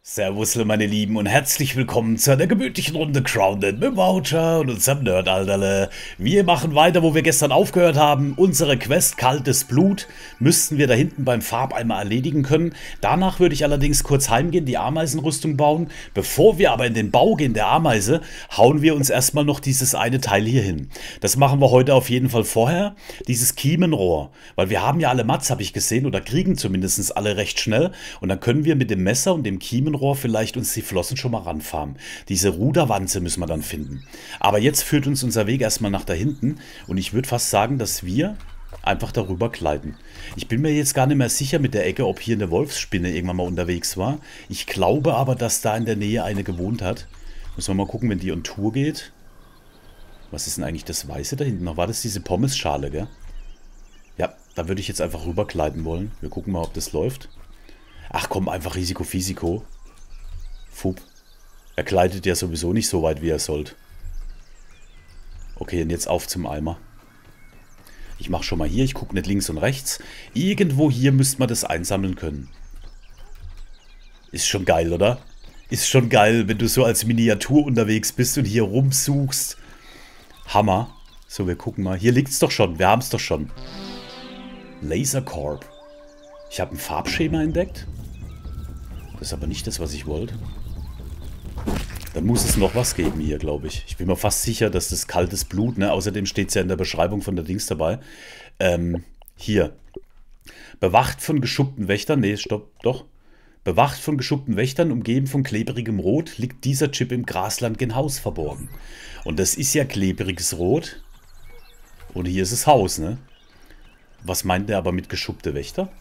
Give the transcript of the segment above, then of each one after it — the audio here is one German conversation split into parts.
Servus, meine Lieben, und herzlich willkommen zu einer gemütlichen Runde Grounded mit Voucher und unserem Nerdalterle. Wir machen weiter, wo wir gestern aufgehört haben. Unsere Quest Kaltes Blut müssten wir da hinten beim Farbeimer erledigen können. Danach würde ich allerdings kurz heimgehen, die Ameisenrüstung bauen. Bevor wir aber in den Bau gehen der Ameise, hauen wir uns erstmal noch dieses eine Teil hier hin. Das machen wir heute auf jeden Fall vorher. Dieses Kiemenrohr, weil wir haben ja alle Mats, habe ich gesehen, oder kriegen zumindest alle recht schnell. Und dann können wir mit dem Messer und dem Kiemenrohr vielleicht uns die Flossen schon mal ranfahren. Diese Ruderwanze müssen wir dann finden. Aber jetzt führt uns unser Weg erstmal nach da hinten und ich würde fast sagen, dass wir einfach darüber gleiten. Ich bin mir jetzt gar nicht mehr sicher mit der Ecke, ob hier eine Wolfsspinne irgendwann mal unterwegs war. Ich glaube aber, dass da in der Nähe eine gewohnt hat. Müssen wir mal gucken, wenn die on Tour geht. Was ist denn eigentlich das Weiße da hinten noch? War das diese Pommesschale, gell? Ja, da würde ich jetzt einfach rübergleiten wollen. Wir gucken mal, ob das läuft. Ach komm, einfach Risiko, Fisiko. Fub. Er gleitet ja sowieso nicht so weit, wie er sollte. Okay, und jetzt auf zum Eimer. Ich mache schon mal hier, ich gucke nicht links und rechts. Irgendwo hier müsste man das einsammeln können. Ist schon geil, oder? Ist schon geil, wenn du so als Miniatur unterwegs bist und hier rumsuchst. Hammer. So, wir gucken mal. Hier liegt es doch schon, wir haben es doch schon. Lasercorp. Ich habe ein Farbschema entdeckt. Das ist aber nicht das, was ich wollte. Dann muss es noch was geben hier, glaube ich. Ich bin mir fast sicher, dass das kaltes Blut, ne? Außerdem steht es ja in der Beschreibung von der Dings dabei. Hier. Bewacht von geschuppten Wächtern. Nee, stopp, doch. Bewacht von geschuppten Wächtern, umgeben von klebrigem Rot, liegt dieser Chip im Grasland gen Haus verborgen. Und das ist ja klebriges Rot. Und hier ist das Haus, ne? Was meint der aber mit geschuppte Wächter?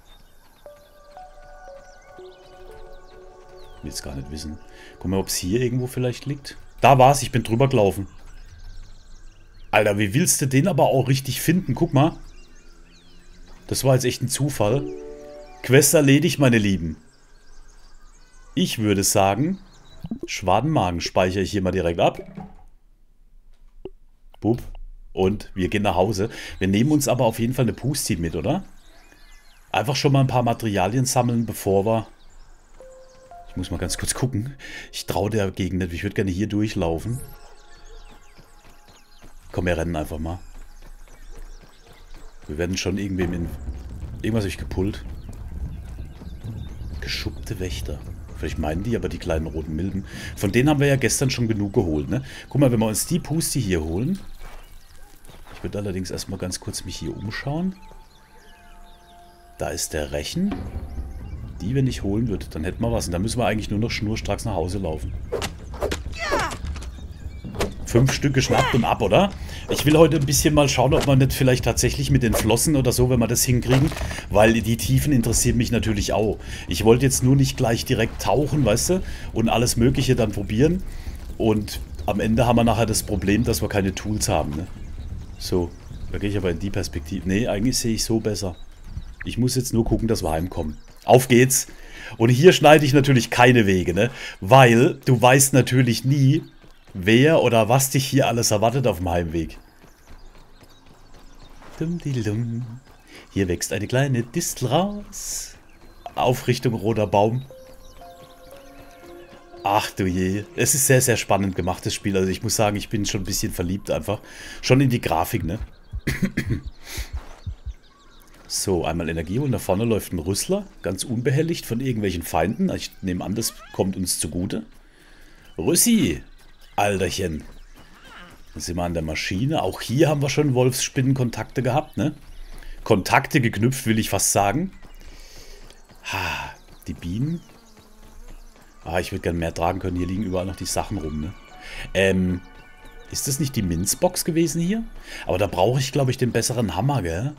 Will es gar nicht wissen. Guck mal, ob es hier irgendwo vielleicht liegt. Da war es, ich bin drüber gelaufen. Alter, wie willst du den aber auch richtig finden? Guck mal. Das war jetzt echt ein Zufall. Quest erledigt, meine Lieben. Ich würde sagen, Schwadenmagen speichere ich hier mal direkt ab. Bub. Und wir gehen nach Hause. Wir nehmen uns aber auf jeden Fall eine Pusti mit, oder? Einfach schon mal ein paar Materialien sammeln, bevor wir... Ich muss mal ganz kurz gucken. Ich traue der Gegend nicht. Ich würde gerne hier durchlaufen. Komm, wir rennen einfach mal. Wir werden schon irgendwem in... Irgendwas habe ich gepullt. Geschuppte Wächter. Vielleicht meinen die aber die kleinen roten Milben. Von denen haben wir ja gestern schon genug geholt, ne? Guck mal, wenn wir uns die Pusti hier holen. Ich würde allerdings erstmal ganz kurz mich hier umschauen. Da ist der Rechen. Die, wenn ich holen würde, dann hätten wir was. Und dann müssen wir eigentlich nur noch schnurstracks nach Hause laufen. 5 Stück geschnappt und ab, oder? Ich will heute ein bisschen mal schauen, ob man nicht vielleicht tatsächlich mit den Flossen oder so, wenn wir das hinkriegen. Weil die Tiefen interessieren mich natürlich auch. Ich wollte jetzt nur nicht gleich direkt tauchen, weißt du? Und alles Mögliche dann probieren. Und am Ende haben wir nachher das Problem, dass wir keine Tools haben, ne? So, da gehe ich aber in die Perspektive. Nee, eigentlich sehe ich so besser. Ich muss jetzt nur gucken, dass wir heimkommen. Auf geht's. Und hier schneide ich natürlich keine Wege, ne? Weil du weißt natürlich nie, wer oder was dich hier alles erwartet auf dem Heimweg. Dum-di-dum. Hier wächst eine kleine Distel raus. Auf Richtung roter Baum. Ach du je. Es ist sehr, sehr spannend gemacht, das Spiel. Also ich muss sagen, ich bin schon ein bisschen verliebt einfach. Schon in die Grafik, ne? So, einmal Energie holen. Da vorne läuft ein Rüssler. Ganz unbehelligt von irgendwelchen Feinden. Ich nehme an, das kommt uns zugute. Rüssi! Alterchen. Dann sind wir an der Maschine. Auch hier haben wir schon Wolfsspinnenkontakte gehabt, ne? Kontakte geknüpft, will ich fast sagen. Ha, die Bienen. Ah, ich würde gerne mehr tragen können. Hier liegen überall noch die Sachen rum, ne? Ist das nicht die Minzbox gewesen hier? Aber da brauche ich, glaube ich, den besseren Hammer, gell?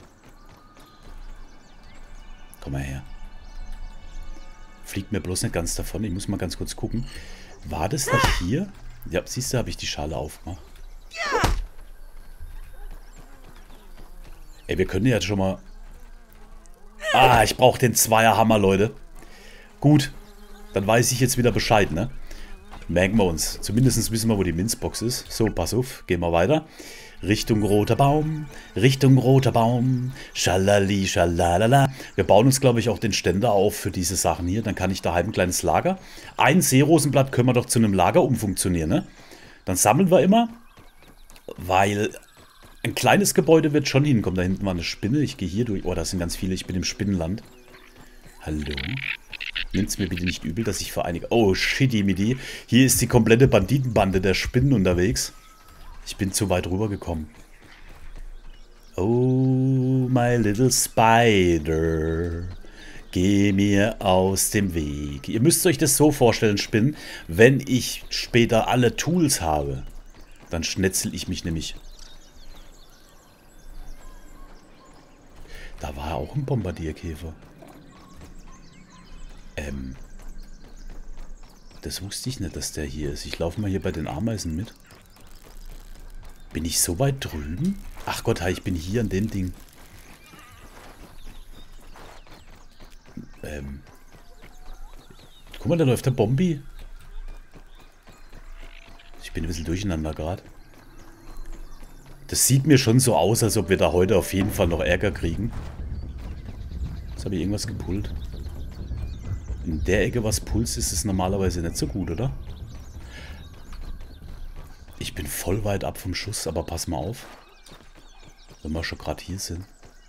Komm mal her. Fliegt mir bloß nicht ganz davon. Ich muss mal ganz kurz gucken. War das nicht hier? Ja, siehst du, habe ich die Schale aufgemacht. Ey, wir können ja jetzt schon mal... Ah, ich brauche den Zweierhammer, Leute. Gut, dann weiß ich jetzt wieder Bescheid, ne? Merken wir uns. Zumindest wissen wir, wo die Minzbox ist. So, pass auf, gehen wir weiter. Richtung roter Baum, Richtung roter Baum, schalali, schalalala. Wir bauen uns, glaube ich, auch den Ständer auf für diese Sachen hier. Dann kann ich daheim ein kleines Lager. Ein Seerosenblatt können wir doch zu einem Lager umfunktionieren, ne? Dann sammeln wir immer, weil ein kleines Gebäude wird schon hinkommen. Da hinten war eine Spinne. Ich gehe hier durch. Oh, da sind ganz viele. Ich bin im Spinnenland. Hallo? Nimmt's mir bitte nicht übel, dass ich vereinige. Oh, shitty midi. Hier ist die komplette Banditenbande der Spinnen unterwegs. Ich bin zu weit rübergekommen. Oh, my little spider. Geh mir aus dem Weg. Ihr müsst euch das so vorstellen, Spinnen. Wenn ich später alle Tools habe, dann schnetzel ich mich nämlich. Da war auch ein Bombardierkäfer. Das wusste ich nicht, dass der hier ist. Ich laufe mal hier bei den Ameisen mit. Bin ich so weit drüben? Ach Gott, ich bin hier an dem Ding. Guck mal, da läuft der Bombi. Ich bin ein bisschen durcheinander gerade. Das sieht mir schon so aus, als ob wir da heute auf jeden Fall noch Ärger kriegen. Jetzt habe ich irgendwas gepullt. In der Ecke, was pulst, ist es normalerweise nicht so gut, oder? Ich bin voll weit ab vom Schuss, aber pass mal auf. Wenn wir schon gerade hier sind.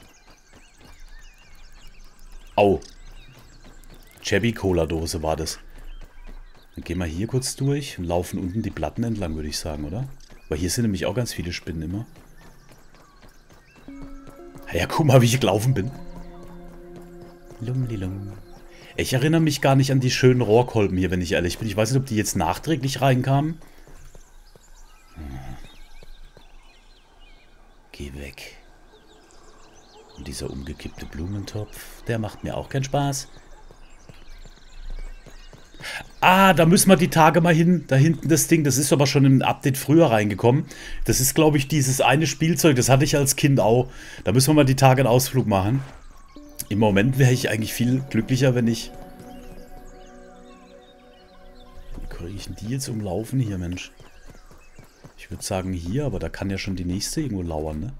Au. Chebby-Cola-Dose war das. Dann gehen wir hier kurz durch und laufen unten die Platten entlang, würde ich sagen, oder? Weil hier sind nämlich auch ganz viele Spinnen immer. Ja, guck mal, wie ich gelaufen bin. Lumlilum. Ich erinnere mich gar nicht an die schönen Rohrkolben hier, wenn ich ehrlich bin. Ich weiß nicht, ob die jetzt nachträglich reinkamen. Geh weg. Und dieser umgekippte Blumentopf, der macht mir auch keinen Spaß. Ah, da müssen wir die Tage mal hin. Da hinten das Ding, das ist aber schon im Update früher reingekommen. Das ist, glaube ich, dieses eine Spielzeug, das hatte ich als Kind auch. Da müssen wir mal die Tage einen Ausflug machen. Im Moment wäre ich eigentlich viel glücklicher, wenn ich... Wie kriege ich denn die jetzt umlaufen hier, Mensch? Ich würde sagen hier, aber da kann ja schon die nächste irgendwo lauern, ne?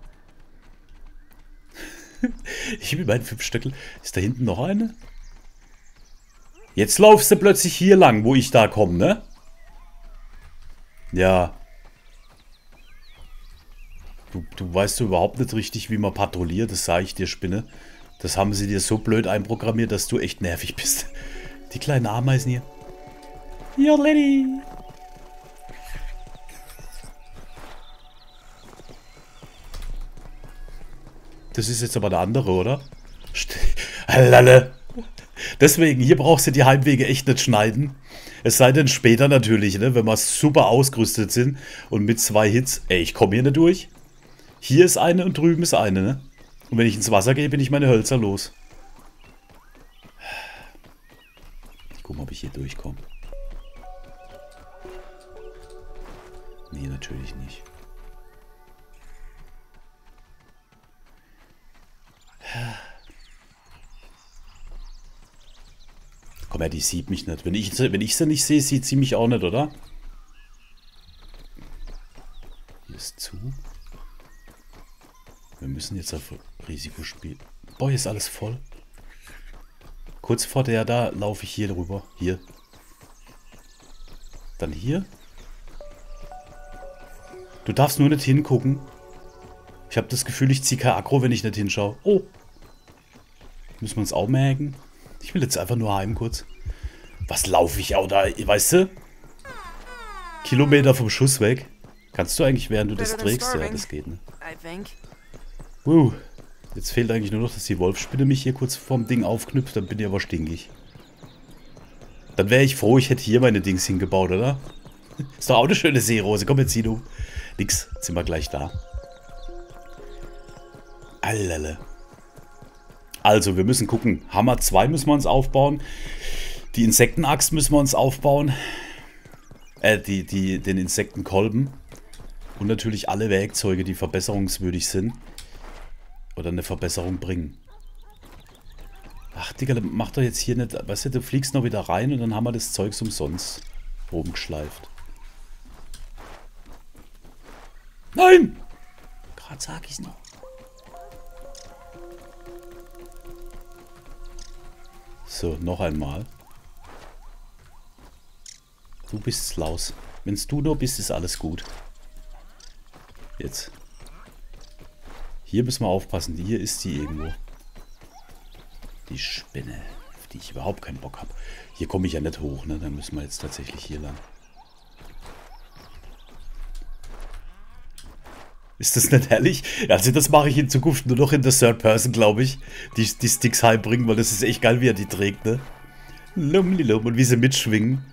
Ich bin mein 5-Stöckel. Ist da hinten noch eine? Jetzt laufst du plötzlich hier lang, wo ich da komme, ne? Ja. Du weißt überhaupt nicht richtig, wie man patrouilliert, das sage ich dir, Spinne. Das haben sie dir so blöd einprogrammiert, dass du echt nervig bist. Die kleinen Ameisen hier. Ja, Lady. Das ist jetzt aber der andere, oder? Lalle. Deswegen, hier brauchst du die Heimwege echt nicht schneiden. Es sei denn später natürlich, ne, wenn wir super ausgerüstet sind und mit 2 Hits. Ey, ich komme hier nicht durch. Hier ist eine und drüben ist eine, ne? Und wenn ich ins Wasser gehe, bin ich meine Hölzer los. Ich gucke mal, ob ich hier durchkomme. Nee, natürlich nicht. Komm her, die sieht mich nicht. Wenn ich sie nicht sehe, sieht sie mich auch nicht, oder? Hier ist zu. Wir müssen jetzt auf Risiko spielen. Boah, hier ist alles voll. Kurz vor der da laufe ich hier drüber. Hier. Dann hier. Du darfst nur nicht hingucken. Ich habe das Gefühl, ich ziehe kein Aggro, wenn ich nicht hinschaue. Oh. Müssen wir uns auch merken. Ich will jetzt einfach nur heim kurz. Was laufe ich auch da? Weißt du? Kilometer vom Schuss weg. Kannst du eigentlich, während du das trägst? Ja, das geht, ne? Jetzt fehlt eigentlich nur noch, dass die Wolfsspinne mich hier kurz vorm Ding aufknüpft. Dann bin ich aber stinkig. Dann wäre ich froh, ich hätte hier meine Dings hingebaut, oder? Ist doch auch eine schöne Seerose. Komm, jetzt zieh du. Nix, jetzt sind wir gleich da. Allele. Also, wir müssen gucken. Hammer 2 müssen wir uns aufbauen. Die Insektenaxt müssen wir uns aufbauen. Den Insektenkolben. Und natürlich alle Werkzeuge, die verbesserungswürdig sind. Oder eine Verbesserung bringen. Ach, Digga, mach doch jetzt hier nicht... Weißt du, du fliegst noch wieder rein und dann haben wir das Zeugs umsonst oben geschleift. Nein! Grad sag ich's noch. So, noch einmal. Du bist Laus. Wenn's du nur bist, ist alles gut. Jetzt. Hier müssen wir aufpassen. Hier ist die irgendwo. Die Spinne, auf die ich überhaupt keinen Bock habe. Hier komme ich ja nicht hoch, ne? Dann müssen wir jetzt tatsächlich hier lang. Ist das nicht herrlich? Also das mache ich in Zukunft nur noch in der Third Person, glaube ich. Die Sticks heimbringen, weil das ist echt geil, wie er die trägt, ne? Lumlilum, und wie sie mitschwingen.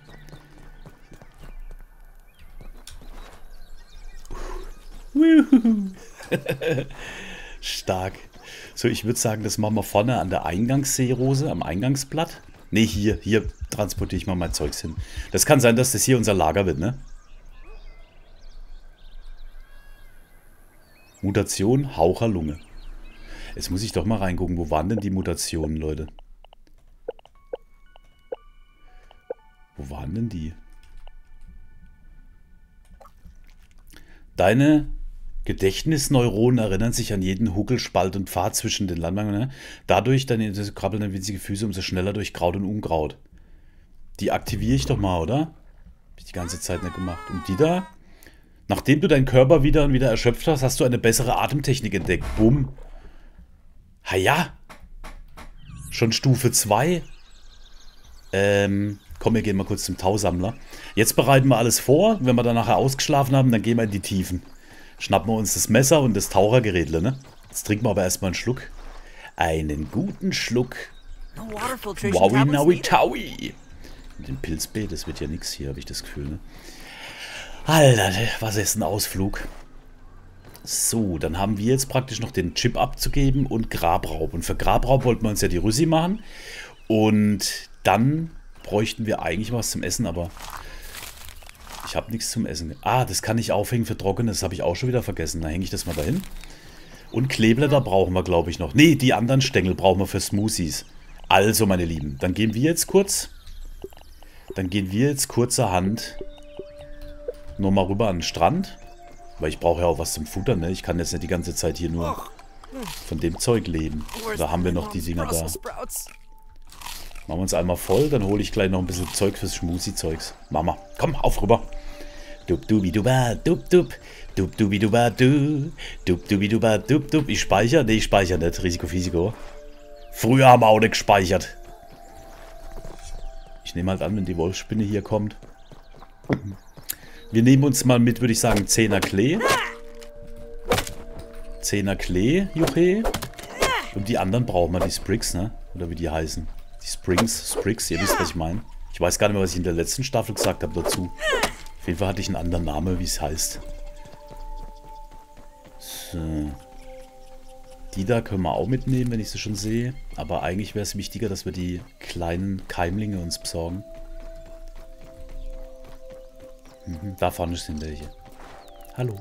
Stark. So, ich würde sagen, das machen wir vorne an der Eingangsseerose, am Eingangsblatt. Ne, hier transportiere ich mal mein Zeugs hin. Das kann sein, dass das hier unser Lager wird, ne? Mutation, Haucherlunge. Jetzt muss ich doch mal reingucken, wo waren denn die Mutationen, Leute? Wo waren denn die? Deine Gedächtnisneuronen erinnern sich an jeden Huckel, Spalt und Pfad zwischen den Landmarken. Ne? Dadurch krabbeln dann winzige Füße umso schneller durch Kraut und Unkraut. Die aktiviere ich doch mal, oder? Hab ich die ganze Zeit nicht gemacht. Und die da? Nachdem du deinen Körper wieder und wieder erschöpft hast, hast du eine bessere Atemtechnik entdeckt. Bumm. Ha ja. Schon Stufe 2. Komm, wir gehen mal kurz zum Tausammler. Jetzt bereiten wir alles vor. Wenn wir dann nachher ausgeschlafen haben, dann gehen wir in die Tiefen. Schnappen wir uns das Messer und das Tauchergerätle, ne? Jetzt trinken wir aber erstmal einen Schluck. Einen guten Schluck. Wowi Naui Taui. Mit dem Pilzbeet, das wird ja nichts hier, habe ich das Gefühl, ne? Alter, was ist ein Ausflug? So, dann haben wir jetzt praktisch noch den Chip abzugeben und Grabraub. Und für Grabraub wollten wir uns ja die Rüssi machen. Und dann bräuchten wir eigentlich was zum Essen, aber ich habe nichts zum Essen. Ah, das kann ich aufhängen für Trockenes, das habe ich auch schon wieder vergessen. Da hänge ich das mal dahin. Und Kleeblätter brauchen wir, glaube ich, noch. Ne, die anderen Stängel brauchen wir für Smoothies. Also, meine Lieben, dann gehen wir jetzt kurz. Dann gehen wir jetzt kurzerhand nur mal rüber an den Strand. Weil ich brauche ja auch was zum Futtern, ne? Ich kann jetzt nicht die ganze Zeit hier nur von dem Zeug leben. Da haben wir noch die Dinger da. Machen wir uns einmal voll, dann hole ich gleich noch ein bisschen Zeug fürs Schmusi-Zeugs. Mama, komm, auf rüber. Dup dubi duba dup dup. Dup dubi duba du. Dup dubi duba dup dup. Ich speichere? Ne, ich speichere nicht. Risiko. Früher haben wir auch nicht gespeichert. Ich nehme halt an, wenn die Wolfsspinne hier kommt. Wir nehmen uns mal mit, würde ich sagen, 10er Klee. 10er Klee, Juche. Und die anderen brauchen wir, die Sprigs, ne? Oder wie die heißen. Die Sprigs, ihr wisst, was ich meine. Ich weiß gar nicht mehr, was ich in der letzten Staffel gesagt habe dazu. Auf jeden Fall hatte ich einen anderen Namen, wie es heißt. So. Die da können wir auch mitnehmen, wenn ich sie schon sehe. Aber eigentlich wäre es wichtiger, dass wir die kleinen Keimlinge uns besorgen. Da vorne sind welche. Hallo.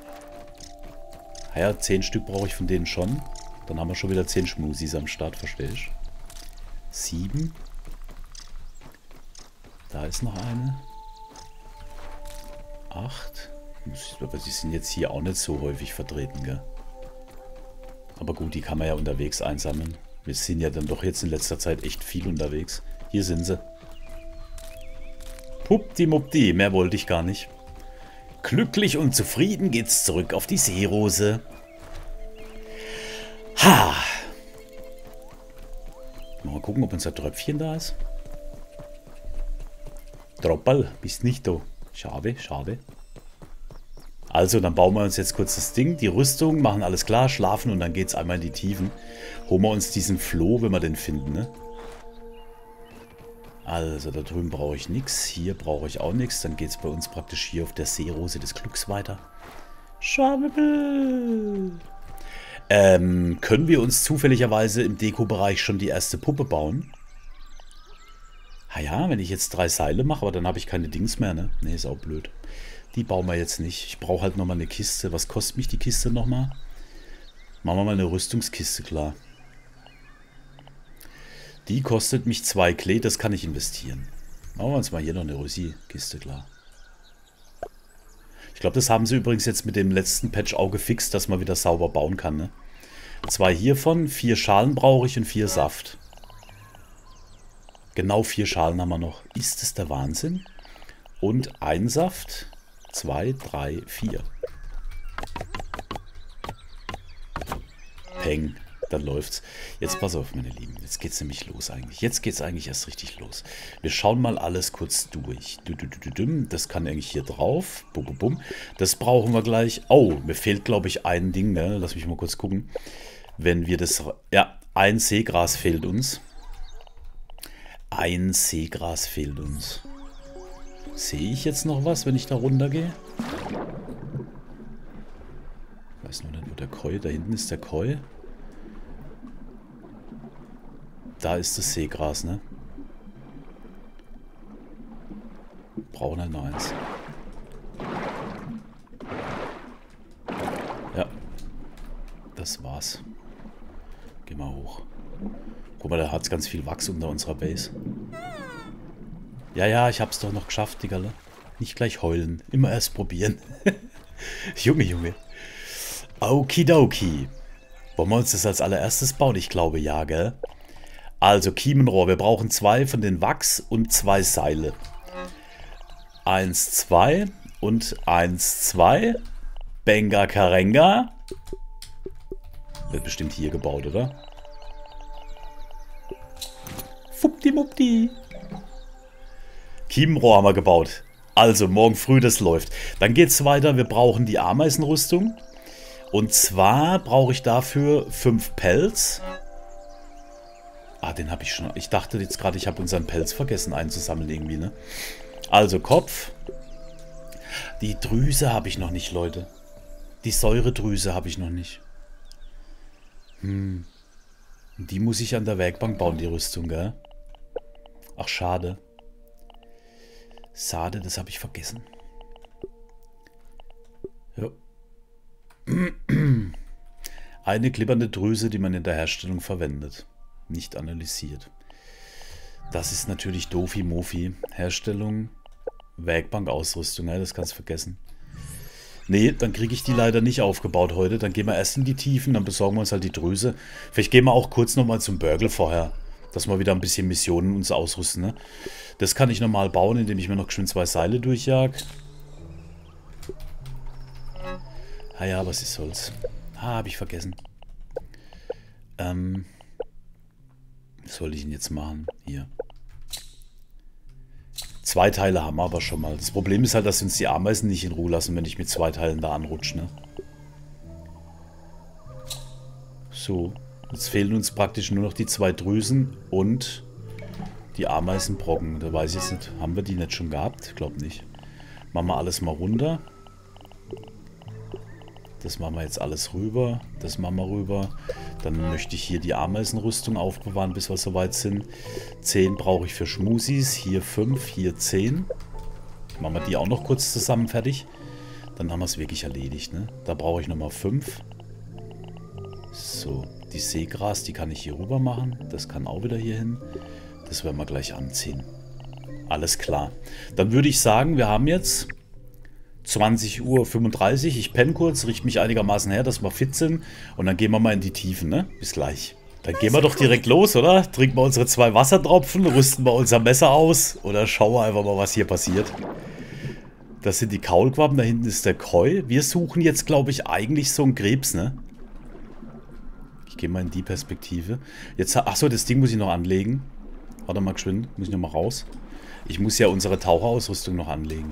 Ja, 10 Stück brauche ich von denen schon. Dann haben wir schon wieder 10 Schmusis am Start, verstehe ich. 7. Da ist noch eine. 8. Aber die sind jetzt hier auch nicht so häufig vertreten, gell? Aber gut, die kann man ja unterwegs einsammeln. Wir sind ja dann doch jetzt in letzter Zeit echt viel unterwegs. Hier sind sie. Puppdimuppdi, mehr wollte ich gar nicht. Glücklich und zufrieden geht's zurück auf die Seerose. Ha! Mal gucken, ob unser Tröpfchen da ist. Troppel, bist nicht da. Schade, schade. Also, dann bauen wir uns jetzt kurz das Ding, die Rüstung, machen alles klar, schlafen und dann geht's einmal in die Tiefen. Holen wir uns diesen Floh, wenn wir den finden, ne? Also, da drüben brauche ich nichts, hier brauche ich auch nichts. Dann geht es bei uns praktisch hier auf der Seerose des Glücks weiter. Schwabbel. Können wir uns zufälligerweise im Deko-Bereich schon die erste Puppe bauen? Ah ja, wenn ich jetzt 3 Seile mache, aber dann habe ich keine Dings mehr, ne? Ne, ist auch blöd. Die bauen wir jetzt nicht. Ich brauche halt nochmal eine Kiste. Was kostet mich die Kiste nochmal? Machen wir mal eine Rüstungskiste klar. Die kostet mich 2 Klee, das kann ich investieren. Machen wir uns mal hier noch eine Rüssi-Kiste klar. Ich glaube, das haben sie übrigens jetzt mit dem letzten Patch auch gefixt, dass man wieder sauber bauen kann, ne? 2 hiervon, 4 Schalen brauche ich und 4 Saft. Genau 4 Schalen haben wir noch. Ist das der Wahnsinn? Und ein Saft, 2, 3, 4. Peng, dann läuft's. Jetzt pass auf, meine Lieben. Jetzt geht's nämlich los eigentlich. Jetzt geht's eigentlich erst richtig los. Wir schauen mal alles kurz durch. Das kann eigentlich hier drauf. Bum, bum, bum. Das brauchen wir gleich. Oh, mir fehlt, glaube ich, ein Ding. Ne? Lass mich mal kurz gucken. Wenn wir das... Ja, ein Seegras fehlt uns. Ein Seegras fehlt uns. Sehe ich jetzt noch was, wenn ich da runter gehe? Ich weiß nur nicht, wo der Koi... Da hinten ist der Koi. Da ist das Seegras, ne? Brauchen halt noch eins. Ja. Das war's. Geh mal hoch. Guck mal, da hat's ganz viel Wachs unter unserer Base. Ja, ja, ich hab's doch noch geschafft, Digga. Nicht gleich heulen. Immer erst probieren. Junge, Junge. Okidoki. Wollen wir uns das als allererstes bauen? Ich glaube ja, gell? Also Kiemenrohr. Wir brauchen 2 von den Wachs und 2 Seile. 1, 2 und 1, 2. Benga Karenga. Wird bestimmt hier gebaut, oder? Fuppdimuppdi. Kiemenrohr haben wir gebaut. Also, morgen früh, das läuft. Dann geht's weiter. Wir brauchen die Ameisenrüstung. Und zwar brauche ich dafür 5 Pelz. Ah, den habe ich schon. Ich dachte jetzt gerade, ich habe unseren Pelz vergessen einzusammeln irgendwie, ne? Also, Kopf. Die Drüse habe ich noch nicht, Leute. Die Säuredrüse habe ich noch nicht. Die muss ich an der Werkbank bauen, die Rüstung, gell? Ach, schade. Schade, das habe ich vergessen. Ja. Eine klippernde Drüse, die man in der Herstellung verwendet. Nicht analysiert. Das ist natürlich Dofi-Mofi. Herstellung, Werkbank-Ausrüstung, ja, das kannst du vergessen. Nee, dann kriege ich die leider nicht aufgebaut heute. Dann gehen wir erst in die Tiefen, dann besorgen wir uns halt die Drüse. Vielleicht gehen wir auch kurz nochmal zum Burgle vorher. Dass wir wieder ein bisschen Missionen uns ausrüsten, ne? Das kann ich normal bauen, indem ich mir noch geschwind 2 Seile durchjag. Ah ja, was soll's. Ah, habe ich vergessen. Was soll ich denn jetzt machen? Hier. 2 Teile haben wir aber schon mal. Das Problem ist halt, dass uns die Ameisen nicht in Ruhe lassen, wenn ich mit 2 Teilen da anrutsche, ne? So. Jetzt fehlen uns praktisch nur noch die 2 Drüsen und die Ameisenbrocken. Da weiß ich jetzt nicht. Haben wir die nicht schon gehabt? Ich glaube nicht. Machen wir alles mal runter. Das machen wir jetzt alles rüber. Das machen wir rüber. Dann möchte ich hier die Ameisenrüstung aufbewahren, bis wir soweit sind. 10 brauche ich für Schmusis. Hier 5, hier 10. Machen wir die auch noch kurz zusammen fertig. Dann haben wir es wirklich erledigt, ne? Da brauche ich nochmal 5. So, die Seegras, die kann ich hier rüber machen. Das kann auch wieder hier hin. Das werden wir gleich anziehen. Alles klar. Dann würde ich sagen, wir haben jetzt 20:35 Uhr. Ich penne kurz, richte mich einigermaßen her, dass wir fit sind. Und dann gehen wir mal in die Tiefen, ne? Bis gleich. Dann gehen wir doch direkt los, oder? Trinken wir unsere 2 Wassertropfen, rüsten wir unser Messer aus. Oder schauen wir einfach mal, was hier passiert. Das sind die Kaulquappen, da hinten ist der Koi. Wir suchen jetzt, glaube ich, eigentlich so einen Krebs, ne? Ich gehe mal in die Perspektive. Jetzt, achso, das Ding muss ich noch anlegen. Warte mal geschwind, muss ich noch mal raus. Ich muss ja unsere Taucherausrüstung noch anlegen.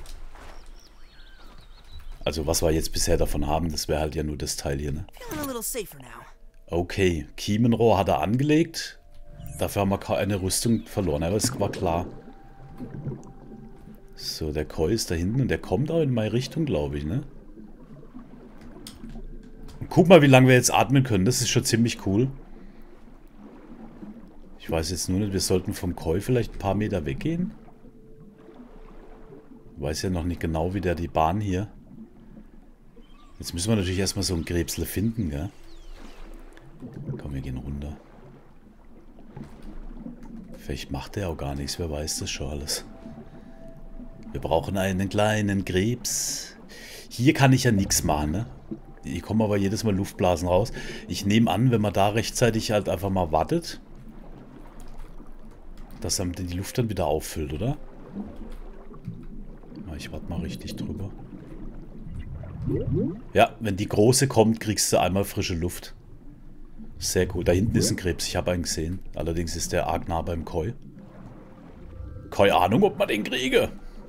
Also was wir jetzt bisher davon haben, das wäre halt ja nur das Teil hier, ne? Okay, Kiemenrohr hat er angelegt. Dafür haben wir keine Rüstung verloren, aber es war klar. So, der Koi ist da hinten und der kommt auch in meine Richtung, glaube ich, ne? Und guck mal, wie lange wir jetzt atmen können. Das ist schon ziemlich cool. Ich weiß jetzt nur nicht, wir sollten vom Koi vielleicht ein paar Meter weggehen. Ich weiß ja noch nicht genau, wie der die Bahn hier... Jetzt müssen wir natürlich erstmal so ein Krebsle finden, gell? Komm, wir gehen runter. Vielleicht macht der auch gar nichts, wer weiß das schon alles. Wir brauchen einen kleinen Krebs. Hier kann ich ja nichts machen, ne? Hier kommen aber jedes Mal Luftblasen raus. Ich nehme an, wenn man da rechtzeitig halt einfach mal wartet, dass dann die Luft dann wieder auffüllt, oder? Ich warte mal richtig drüber. Ja, wenn die große kommt, kriegst du einmal frische Luft. Sehr gut. Da hinten ist ein Krebs. Ich habe einen gesehen. Allerdings ist der arg nah beim Koi. Keine Ahnung, ob man den kriege.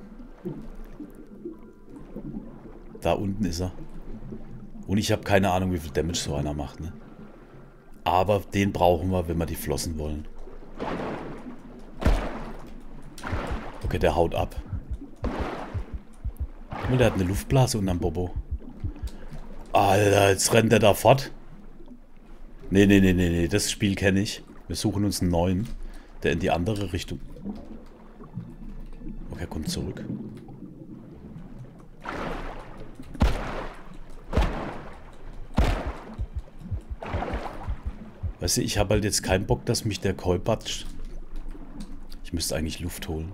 Da unten ist er. Und ich habe keine Ahnung, wie viel Damage so einer macht, ne? Aber den brauchen wir, wenn wir die Flossen wollen. Okay, der haut ab. Und der hat eine Luftblase unterm Bobo. Alter, jetzt rennt der da fort. Nee, das Spiel kenne ich. Wir suchen uns einen neuen, der in die andere Richtung... Okay, er kommt zurück. Weißt du, ich habe halt jetzt keinen Bock, dass mich der Koi batscht. Ich müsste eigentlich Luft holen.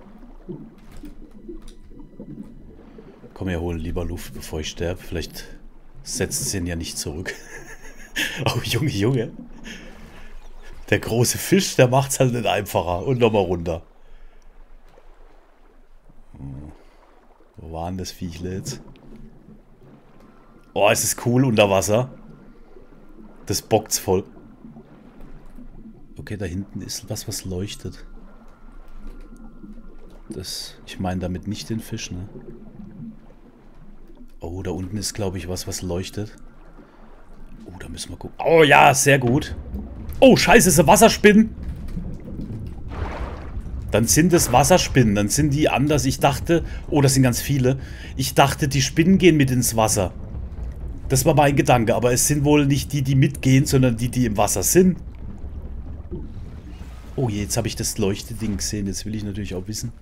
Komm, wir holen lieber Luft, bevor ich sterbe. Vielleicht setzt es ihn ja nicht zurück. Oh, Junge. Der große Fisch, der macht's halt nicht einfacher. Und nochmal runter. Wo war denn das Viechle jetzt? Oh, es ist cool unter Wasser. Das bockt's voll. Okay, da hinten ist was leuchtet. Ich meine damit nicht den Fisch, ne? Oh, da unten ist, glaube ich, was leuchtet. Oh, da müssen wir gucken. Oh ja, sehr gut. Oh, scheiße, ist ein Wasserspinnen. Dann sind es Wasserspinnen. Dann sind die anders. Ich dachte... Oh, das sind ganz viele. Ich dachte, die Spinnen gehen mit ins Wasser. Das war mein Gedanke. Aber es sind wohl nicht die, die mitgehen, sondern die, die im Wasser sind. Oh, jetzt habe ich das Leuchteding gesehen. Jetzt will ich natürlich auch wissen.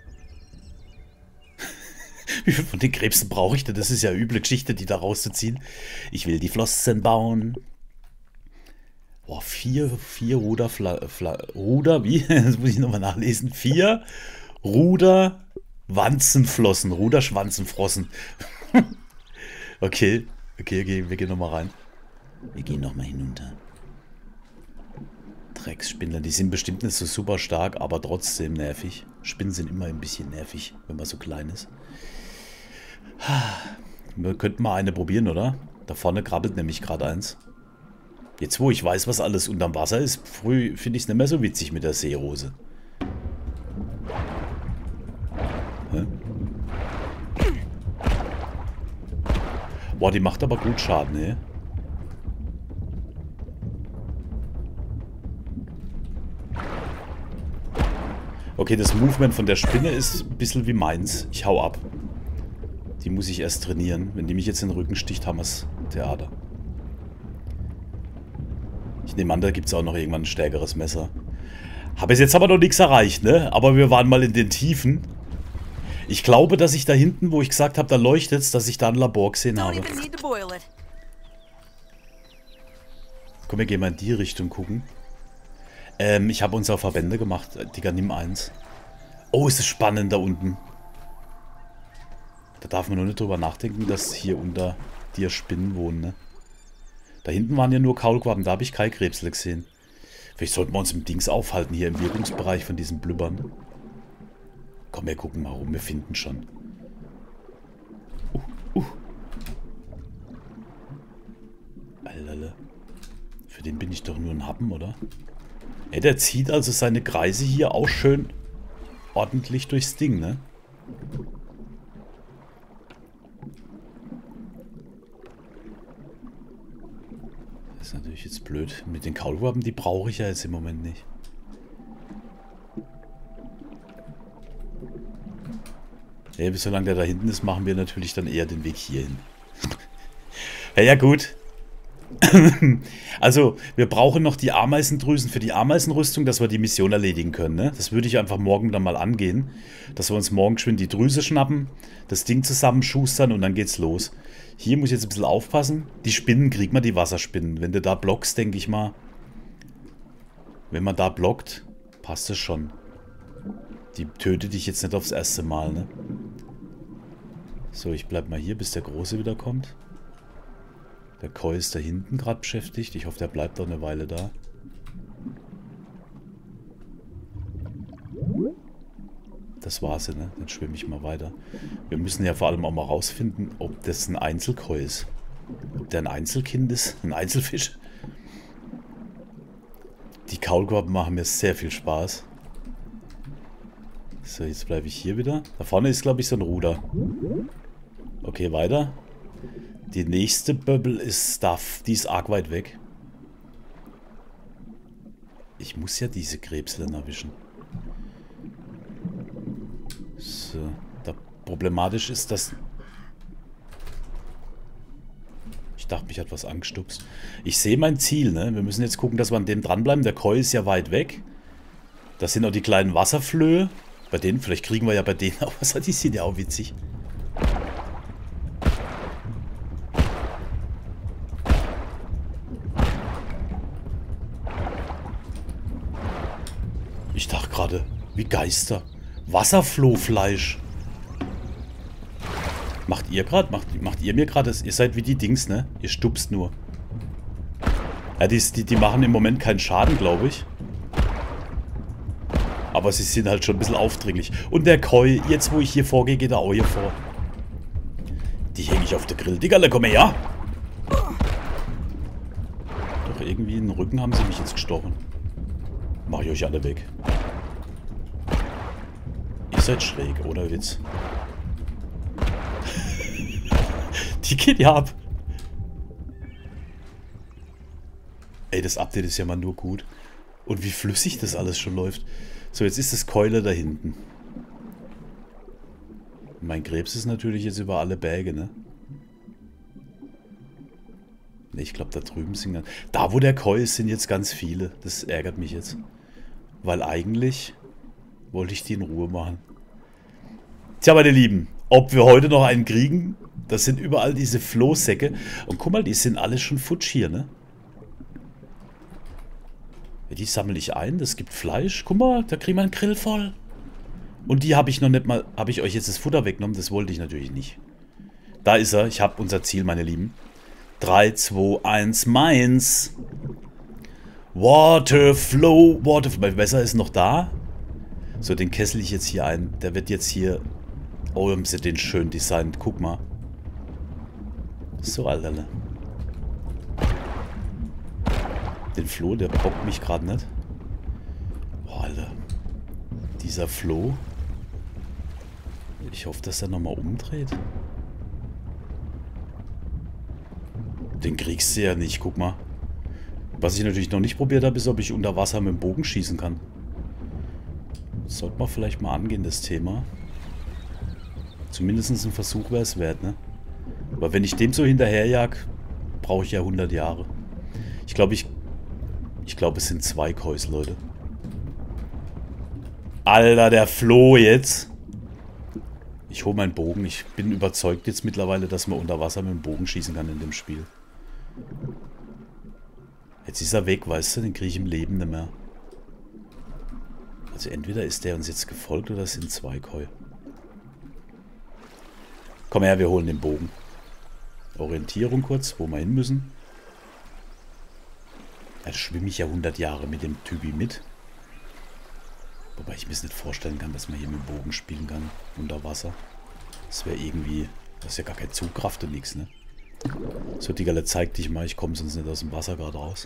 Wie viel von den Krebsen brauche ich denn? Das ist ja eine üble Geschichte, die da rauszuziehen. Ich will die Flossen bauen. Boah, 4 Ruder, Ruder, wie? Das muss ich nochmal nachlesen. 4 Ruder, Wanzenflossen. Ruderschwanzenfrossen. Okay, wir gehen nochmal rein. Wir gehen nochmal hinunter. Drecksspindler, die sind bestimmt nicht so super stark, aber trotzdem nervig. Spinnen sind immer ein bisschen nervig, wenn man so klein ist. Wir könnten mal eine probieren, oder? Da vorne krabbelt nämlich gerade eins. Jetzt, wo ich weiß, was alles unterm Wasser ist, finde ich es nicht mehr so witzig mit der Seerose. Hä? Boah, die macht aber gut Schaden, ne? Okay, das Movement von der Spinne ist ein bisschen wie meins. Ich hau ab. Die muss ich erst trainieren. Wenn die mich jetzt in den Rücken sticht, haben wir das Theater. Ich nehme an, da gibt es auch noch irgendwann ein stärkeres Messer. Habe jetzt aber noch nichts erreicht, ne? Aber wir waren mal in den Tiefen. Ich glaube, dass ich da hinten, wo ich gesagt habe, da leuchtet es, dass ich da ein Labor gesehen habe. Komm, wir gehen mal in die Richtung gucken. Ich habe uns auf Verbände gemacht. Digga, nimm eins. Oh, ist es spannend da unten. Da darf man nur nicht drüber nachdenken, dass hier unter dir Spinnen wohnen, ne? Da hinten waren ja nur Kaulquappen, da habe ich keine Krebsle gesehen. Vielleicht sollten wir uns im Dings aufhalten, hier im Wirkungsbereich von diesen Blübbern. Komm, wir gucken mal rum, wir finden schon. Alter, für den bin ich doch nur ein Happen, oder? Ey, der zieht also seine Kreise hier auch schön ordentlich durchs Ding, ne? Das ist natürlich jetzt blöd. Mit den Kaulquappen, die brauche ich ja jetzt im Moment nicht. Ja, solange der da hinten ist, machen wir natürlich dann eher den Weg hier hin. Ja, gut. Also, wir brauchen noch die Ameisendrüsen für die Ameisenrüstung, dass wir die Mission erledigen können, ne? Das würde ich einfach morgen dann mal angehen. Dass wir uns morgen schön die Drüse schnappen, das Ding zusammenschustern und dann geht's los. Hier muss ich jetzt ein bisschen aufpassen. Die Spinnen kriegt man, die Wasserspinnen. Wenn du da blockst, denke ich mal. Wenn man da blockt, passt es schon. Die tötet dich jetzt nicht aufs erste Mal, ne? So, ich bleib mal hier, bis der Große wieder kommt. Der Koi ist da hinten gerade beschäftigt. Ich hoffe, der bleibt auch eine Weile da. Das war's ja, ne? Dann schwimme ich mal weiter. Wir müssen ja vor allem auch mal rausfinden, ob das ein Einzelkoi ist. Ob der ein Einzelkind ist, ein Einzelfisch. Die Kaulquappen machen mir sehr viel Spaß. So, jetzt bleibe ich hier wieder. Da vorne ist, glaube ich, so ein Ruder. Okay, weiter. Die nächste Bubble ist Stuff. Die ist arg weit weg. Ich muss ja diese Krebslein erwischen. So, da problematisch ist das... Ich dachte, mich hat was angestupst. Ich sehe mein Ziel, ne? Wir müssen jetzt gucken, dass wir an dem dranbleiben. Der Koi ist ja weit weg. Das sind auch die kleinen Wasserflöhe. Bei denen, vielleicht kriegen wir ja bei denen auch was. Die sind ja auch witzig. Ich dachte gerade, wie Geister. Wasserflohfleisch. Macht ihr gerade? Macht ihr mir gerade? Ihr seid wie die Dings, ne? Ihr stupst nur. Ja, die machen im Moment keinen Schaden, glaube ich. Aber sie sind halt schon ein bisschen aufdringlich. Und der Koi, jetzt wo ich hier vorgehe, geht er auch hier vor. Die hänge ich auf der Grill. Diggerle, komm her! Doch irgendwie in den Rücken haben sie mich jetzt gestochen. Mach ich euch alle weg. Ihr seid schräg, oder Witz? Die geht ja ab. Ey, das Update ist ja mal nur gut. Und wie flüssig das alles schon läuft. So, jetzt ist das Keule da hinten. Mein Krebs ist natürlich jetzt über alle Berge, ne? Ne, ich glaube, da drüben sind... Da, wo der Koi ist, sind jetzt ganz viele. Das ärgert mich jetzt. Weil eigentlich wollte ich die in Ruhe machen. Tja, meine Lieben, ob wir heute noch einen kriegen, das sind überall diese Flohsäcke. Und guck mal, die sind alle schon futsch hier, ne? Die sammle ich ein, das gibt Fleisch. Guck mal, da kriegen wir einen Grill voll. Und die habe ich noch nicht mal... Habe ich euch jetzt das Futter weggenommen? Das wollte ich natürlich nicht. Da ist er. Ich habe unser Ziel, meine Lieben. 3, 2, 1, meins. Waterflow. Waterflow. Wasser ist noch da. So, den kessel ich jetzt hier ein. Der wird jetzt hier... Oh, haben sie den schön designt. Guck mal. So, Alter. Den Floh, der bockt mich gerade nicht. Boah, Alter. Dieser Floh. Ich hoffe, dass er nochmal umdreht. Den kriegst du ja nicht, guck mal. Was ich natürlich noch nicht probiert habe, ist, ob ich unter Wasser mit dem Bogen schießen kann. Das sollte man vielleicht mal angehen, das Thema. Zumindest ein Versuch wäre es wert, ne? Aber wenn ich dem so hinterherjag, brauche ich ja 100 Jahre. Ich glaube, es sind 2 Kois, Leute. Alter, der Floh jetzt. Ich hole meinen Bogen. Ich bin überzeugt jetzt mittlerweile, dass man unter Wasser mit dem Bogen schießen kann in dem Spiel. Jetzt ist er weg, weißt du? Den kriege ich im Leben nicht mehr. Also entweder ist der uns jetzt gefolgt oder es sind 2 Koi. Komm her, wir holen den Bogen. Orientierung kurz, wo wir hin müssen. Da schwimme ich ja 100 Jahre mit dem Typi mit. Wobei ich mir es nicht vorstellen kann, dass man hier mit dem Bogen spielen kann. Unter Wasser. Das wäre irgendwie... Das ist ja gar keine Zugkraft und nichts, ne? So, Diggerle, zeig dich mal. Ich komme sonst nicht aus dem Wasser gerade raus.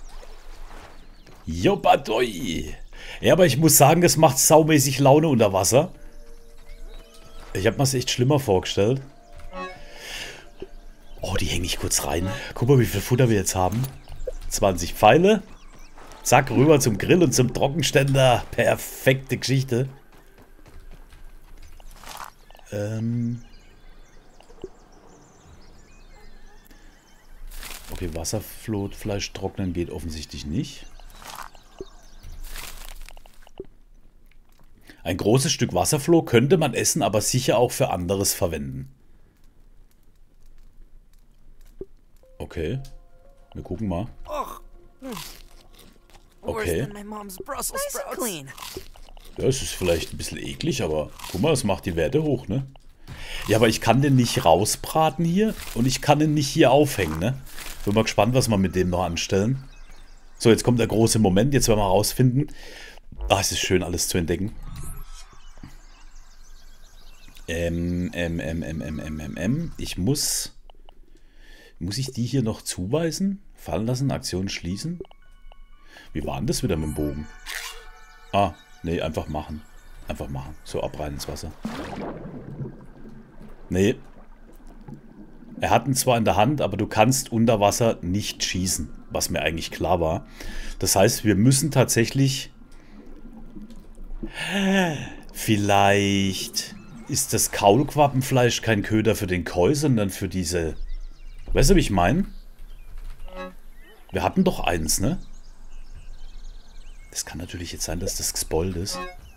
Jobadoi! Ja, aber ich muss sagen, es macht saumäßig Laune unter Wasser. Ich habe mir es echt schlimmer vorgestellt. Oh, die hänge ich kurz rein. Guck mal, wie viel Futter wir jetzt haben. 20 Pfeile. Zack, rüber zum Grill und zum Trockenständer. Perfekte Geschichte. Okay, Wasserflotfleisch trocknen geht offensichtlich nicht. Ein großes Stück Wasserfloh könnte man essen, aber sicher auch für anderes verwenden. Okay. Wir gucken mal. Okay. Ja, es ist vielleicht ein bisschen eklig, aber guck mal, es macht die Werte hoch, ne? Ja, aber ich kann den nicht rausbraten hier und ich kann den nicht hier aufhängen, ne? Bin mal gespannt, was wir mit dem noch anstellen. So, jetzt kommt der große Moment. Jetzt werden wir rausfinden. Ah, es ist schön, alles zu entdecken. Ich muss... Muss ich die hier noch zuweisen? Fallen lassen, Aktion schließen? Wie war denn das wieder mit dem Bogen? Ah, nee, einfach machen. Einfach machen. So, ab rein ins Wasser. Nee. Er hat ihn zwar in der Hand, aber du kannst unter Wasser nicht schießen. Was mir eigentlich klar war. Das heißt, wir müssen tatsächlich... Vielleicht ist das Kaulquappenfleisch kein Köder für den Koi, sondern für diese... Weißt du, wie ich meine? Wir hatten doch eins, ne? Das kann natürlich jetzt sein, dass das gespoilt ist.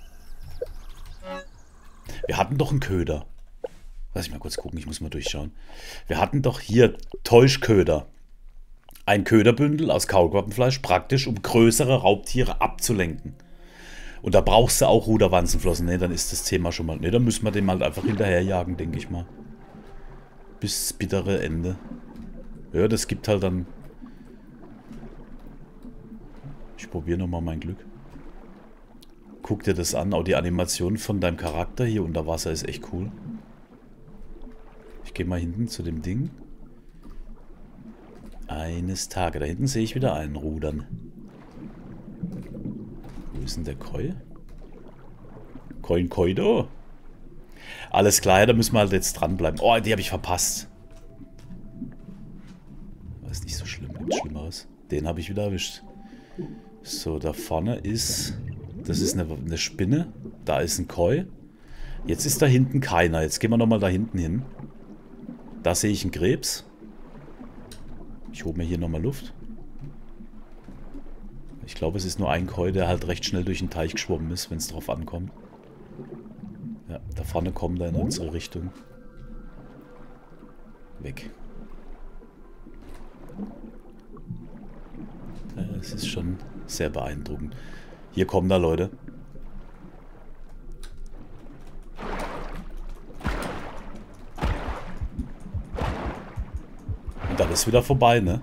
Wir hatten doch einen Köder. Lass ich mal kurz gucken, ich muss mal durchschauen. Wir hatten doch hier Täuschköder. Ein Köderbündel aus Kaulquappenfleisch, praktisch, um größere Raubtiere abzulenken. Und da brauchst du auch Ruderwanzenflossen. Ne, dann ist das Thema schon mal... Ne, dann müssen wir dem halt einfach hinterherjagen, denke ich mal. Bis bittere Ende. Ja, das gibt halt dann... Ich probiere nochmal mein Glück. Guck dir das an. Auch die Animation von deinem Charakter hier unter Wasser ist echt cool. Ich gehe mal hinten zu dem Ding. Eines Tages. Da hinten sehe ich wieder einen rudern. Wo ist denn der Koi? Koido? Alles klar, ja, da müssen wir halt jetzt dranbleiben. Oh, die habe ich verpasst. Das ist nicht so schlimm, nichts Schlimmeres. Den habe ich wieder erwischt. So, da vorne ist... Das ist eine Spinne. Da ist ein Koi. Jetzt ist da hinten keiner. Jetzt gehen wir nochmal da hinten hin. Da sehe ich einen Krebs. Ich hole mir hier nochmal Luft. Ich glaube, es ist nur ein Koi, der halt recht schnell durch den Teich geschwommen ist, wenn es drauf ankommt. Ja, da vorne kommt er in unsere Richtung. Weg. Das ist schon sehr beeindruckend. Hier kommen da Leute. Und dann ist wieder vorbei, ne?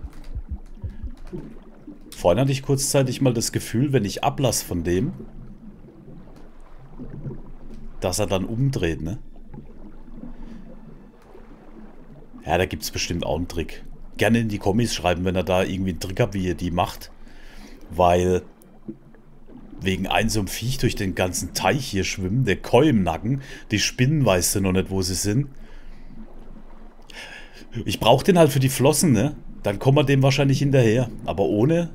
Vorhin hatte ich kurzzeitig mal das Gefühl, wenn ich ablasse von dem, dass er dann umdreht, ne? Ja, da gibt es bestimmt auch einen Trick. Gerne in die Kommis schreiben, wenn er da irgendwie einen Trick hat, wie ihr die macht. Weil wegen so einem Viech durch den ganzen Teich hier schwimmen, der Koi im Nacken, die Spinnen weißt du noch nicht, wo sie sind. Ich brauche den halt für die Flossen, ne? Dann kommen wir dem wahrscheinlich hinterher. Aber ohne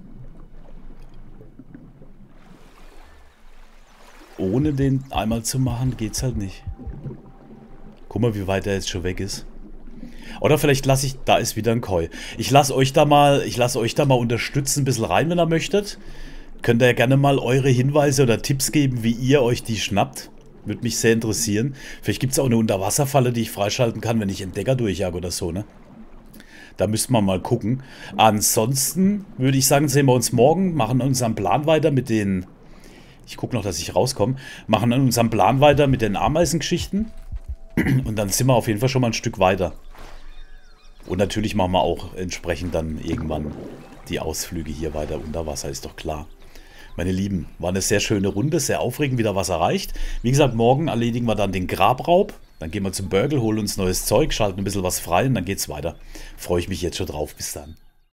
den einmal zu machen, geht's halt nicht. Guck mal, wie weit er jetzt schon weg ist. Oder vielleicht lasse ich... Da ist wieder ein Koi. Ich lasse euch da mal unterstützen, ein bisschen rein, wenn ihr möchtet. Könnt ihr ja gerne mal eure Hinweise oder Tipps geben, wie ihr euch die schnappt. Würde mich sehr interessieren. Vielleicht gibt es auch eine Unterwasserfalle, die ich freischalten kann, wenn ich Entdecker durchjage oder so, ne? Da müssten wir mal gucken. Ansonsten würde ich sagen, sehen wir uns morgen, machen unseren Plan weiter mit den... Ich gucke noch, dass ich rauskomme. Machen unseren Plan weiter mit den Ameisengeschichten. Und dann sind wir auf jeden Fall schon mal ein Stück weiter. Und natürlich machen wir auch entsprechend dann irgendwann die Ausflüge hier weiter unter Wasser, ist doch klar. Meine Lieben, war eine sehr schöne Runde, sehr aufregend, wieder was erreicht. Wie gesagt, morgen erledigen wir dann den Grabraub. Dann gehen wir zum Burgle, holen uns neues Zeug, schalten ein bisschen was frei und dann geht's weiter. Freue ich mich jetzt schon drauf. Bis dann.